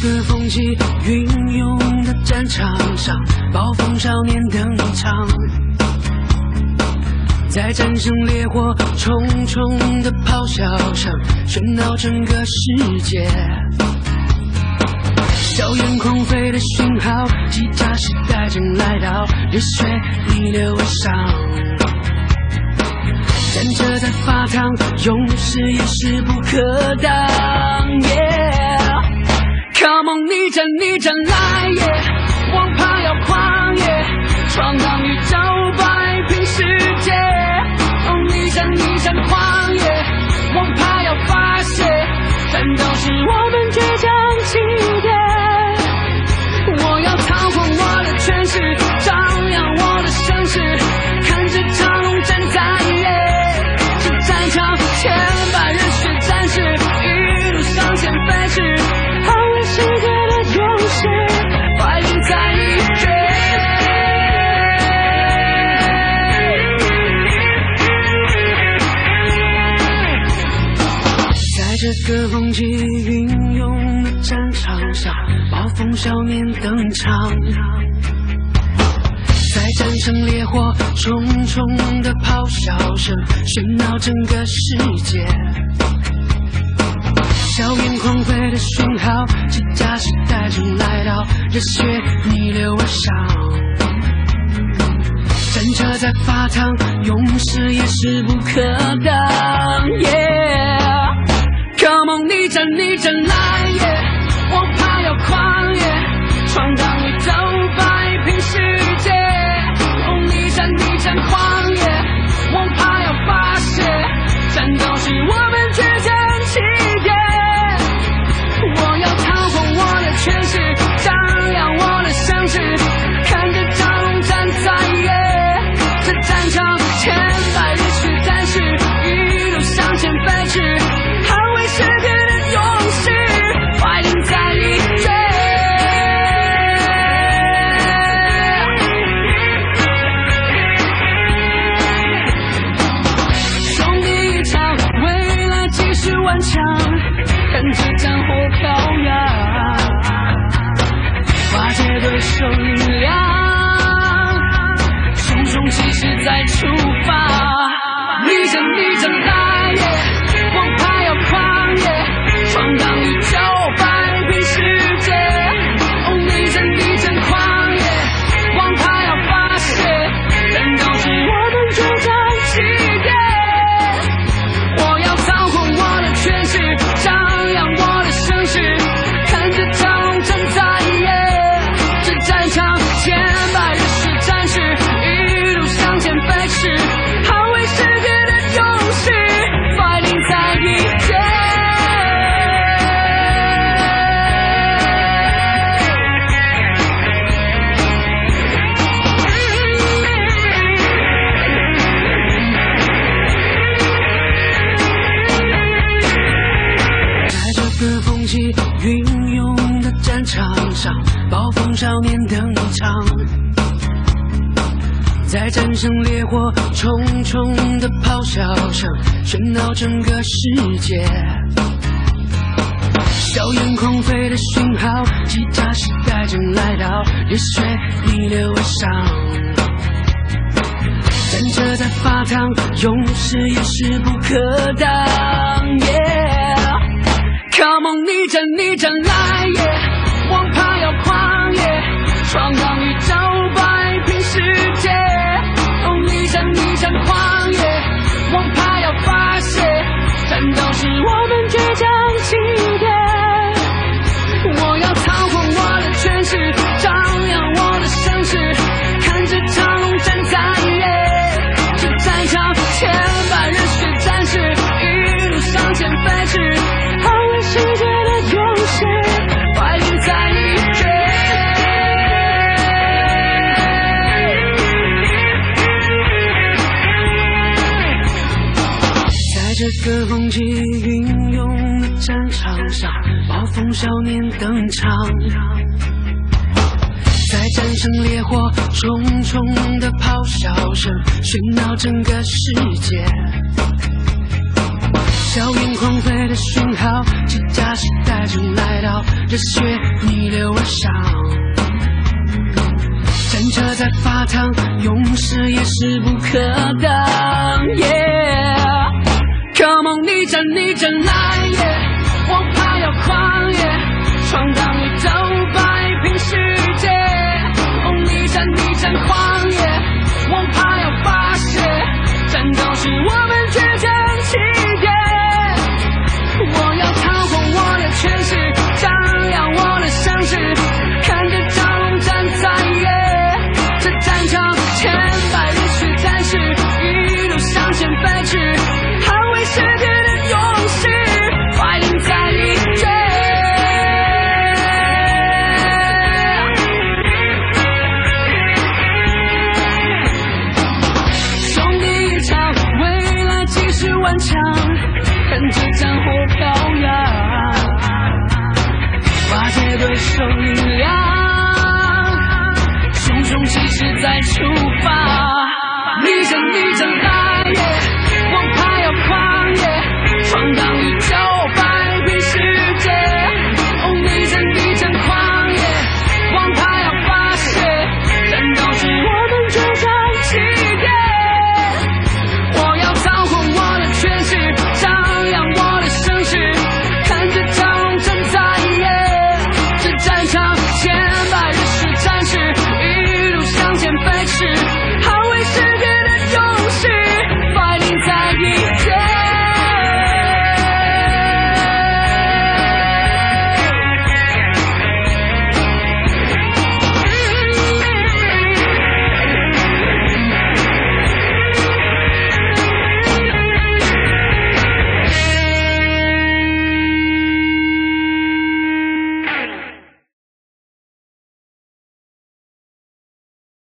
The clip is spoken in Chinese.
个风起云涌的战场上，暴风少年登场，在战胜烈火重重的咆哮声喧闹整个世界。硝烟狂飞的讯号，机甲时代正来到，热血逆流而上，站着在法堂，勇士也势不可挡。Come on， 逆战逆战来耶！王牌要狂野，闯荡宇宙，摆平世界。逆战逆战狂野，王牌要发泄，战斗是我们倔强起点。我要操控我的权势，张扬我的声势，看着长龙站在这战场，千百热血战士一路向前飞驰，捍卫世界的勇士，fighting在一决。在这个风起云涌的战场上，暴风少年登场，在战胜烈火重重的咆哮声喧闹整个世界。硝烟狂飞的讯号，机甲时代正来到，热血逆流而上，战车在法堂，勇士也势不可挡。Come on， 逆战逆战来耶！王牌要狂野，闯荡宇宙，摆平世界。逆战逆战狂野，王牌要发泄，战斗是我们倔强起点。我要操控我的权势，张扬我的声势，看着长龙站在这战场，千百热血战士一路向前飞驰，捍卫世界的勇士，fighting在一决。兄弟一场，未来继续顽强，看着战火飘扬，化解对手力量，汹汹气势再出发。逆战逆战来耶！王牌要狂野，闯荡宇宙，摆平世界。逆战逆战狂野，王牌要发泄，战斗是我们倔强起点。我要操控我的权势，张扬我的声势，看着长龙站在这战场，千百热血战士一路向前飞驰，捍卫世界的勇士，fighting在一决。在这个风起云涌的战场上，暴风少年登场，在战胜烈火重重的咆哮声喧闹整个世界。硝烟狂飞的讯号，机甲时代正来到，热血逆流而上，站着在法堂，勇士也势不可挡。Come on， 逆战逆战来耶！王牌要狂野，闯荡宇宙，摆平世界。逆战逆战狂野，王牌要发泄，战斗是我们倔强起点。我要操控我的权势，张扬我的声势，看着长龙站在这战场，千百热血战士一路向前飞驰，捍卫世界的勇士，fighting在一决。在这个风起云涌的战场上，暴风少年登场，在战胜烈火重重的咆哮声喧闹整个世界。 硝烟狂飞的讯号，机甲时代正来到，热血逆流而上。战车在发烫，勇士也势不可挡。Come on， 逆战逆战来耶！王牌要狂野，闯荡宇宙，摆平世界。哦，逆战逆战狂野，王牌要发泄，战斗是我们决战起点。我要掏空我的权势，张扬我的声势，看着长龙站在这战场，千百热血战士一路向前飞驰，捍卫世界的勇士，怀领在一绝。兄弟一场，未来几十万场，看着战火飘扬，瓦解对手力量，汹汹气势再出发，逆战逆战。